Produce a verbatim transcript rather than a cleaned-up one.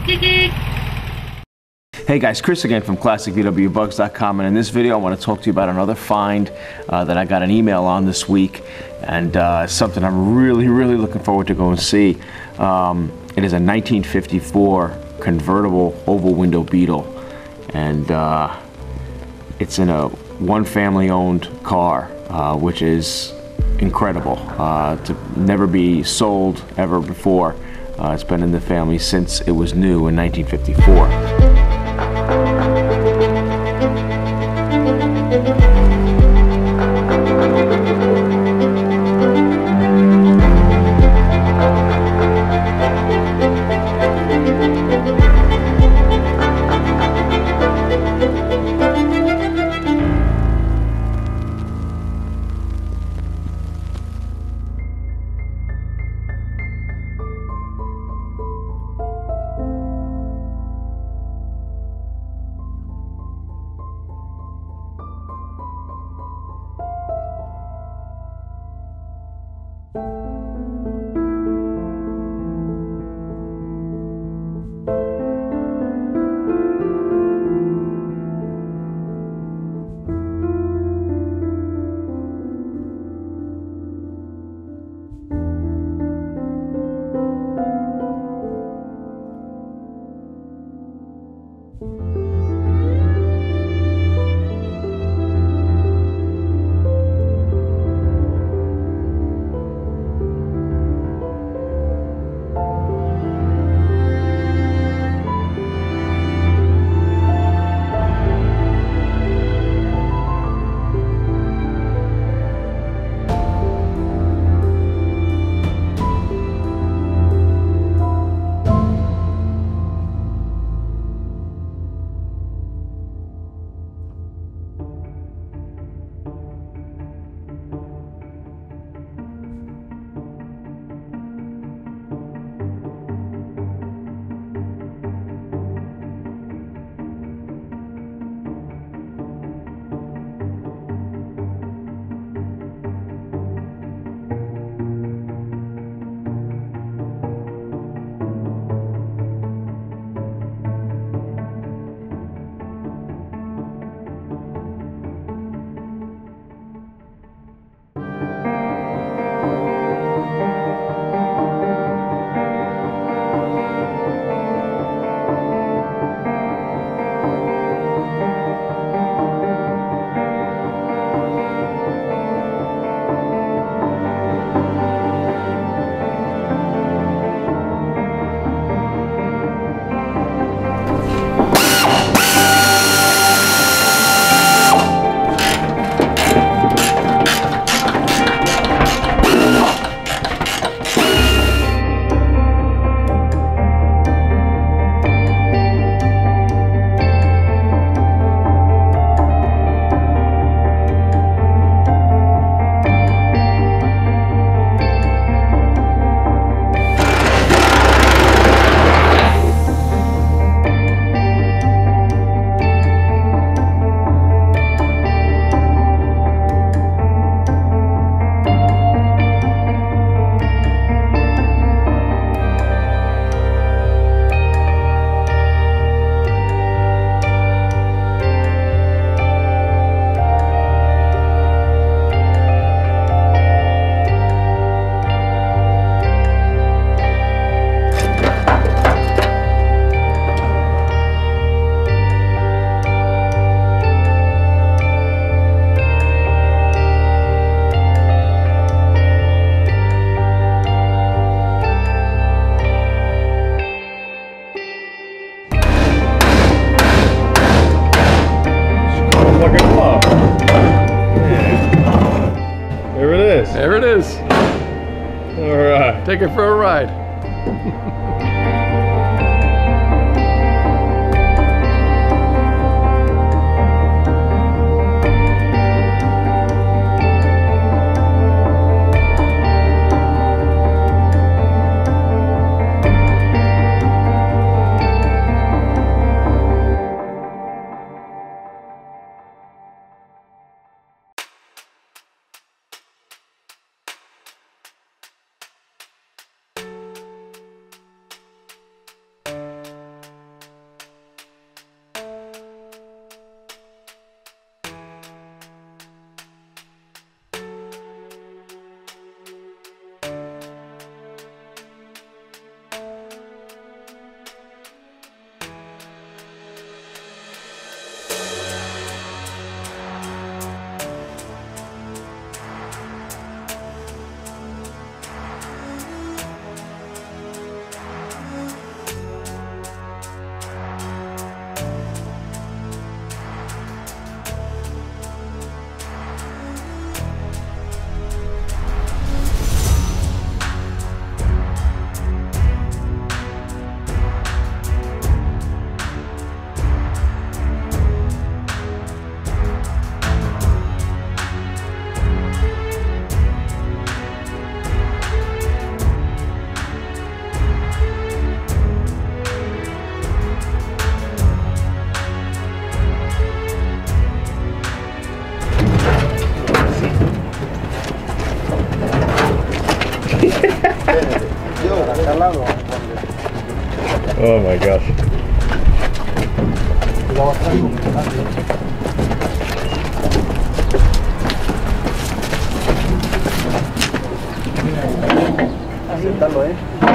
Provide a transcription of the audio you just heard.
Hey guys, Chris again from Classic V W Bugs dot com, and in this video I want to talk to you about another find uh, that I got an email on this week, and uh, something I'm really, really looking forward to go and see. Um, it is a nineteen fifty-four convertible oval window Beetle, and uh, it's in a one family owned car, uh, which is incredible uh, to never be sold ever before. Uh, it's been in the family since it was new in nineteen fifty-four. There it is. All right. Take it for a ride. Oh my gosh. Acéptalo, eh.